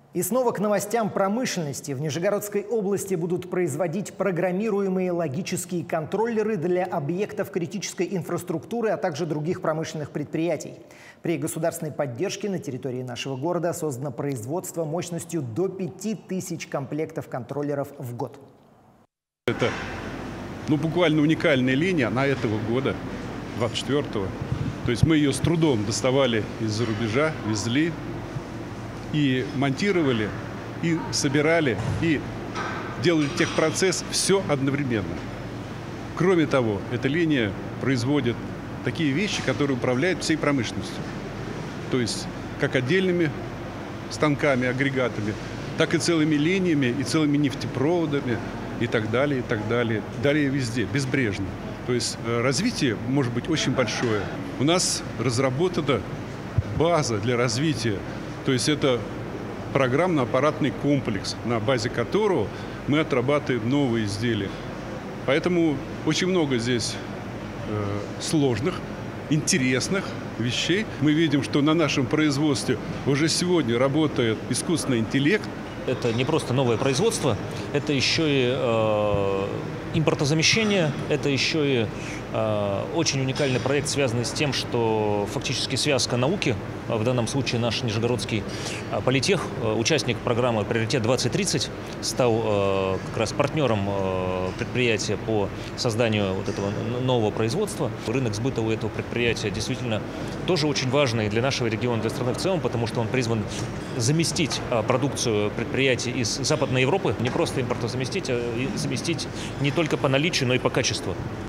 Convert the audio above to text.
И снова к новостям промышленности. В Нижегородской области будут производить программируемые логические контроллеры для объектов критической инфраструктуры, а также других промышленных предприятий. При государственной поддержке на территории нашего города создано производство мощностью до 5000 комплектов контроллеров в год. Это буквально уникальная линия, она этого года, 24-го. То есть мы ее с трудом доставали из-за рубежа, везли. И монтировали, и собирали, и делали техпроцесс все одновременно. Кроме того, эта линия производит такие вещи, которые управляют всей промышленностью. То есть как отдельными станками, агрегатами, так и целыми линиями, и целыми нефтепроводами, и так далее, и так далее. Далее везде, безбрежно. То есть развитие может быть очень большое. У нас разработана база для развития. То есть это программно-аппаратный комплекс, на базе которого мы отрабатываем новые изделия. Поэтому очень много здесь сложных, интересных вещей. Мы видим, что на нашем производстве уже сегодня работает искусственный интеллект. Это не просто новое производство, это еще и импортозамещение, это еще и очень уникальный проект, связанный с тем, что фактически связка науки, в данном случае наш Нижегородский политех, участник программы «Приоритет-2030», стал как раз партнером предприятия по созданию вот этого нового производства. Рынок сбыта у этого предприятия действительно тоже очень важный для нашего региона, для страны в целом, потому что он призван заместить продукцию предприятий из Западной Европы, не просто импортозаместить, а заместить не только по наличию, но и по качеству.